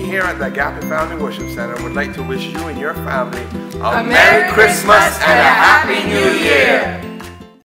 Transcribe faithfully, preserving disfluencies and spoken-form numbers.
here at the Agape Family Worship Center would like to wish you and your family a, a Merry Christmas and a Happy New Year.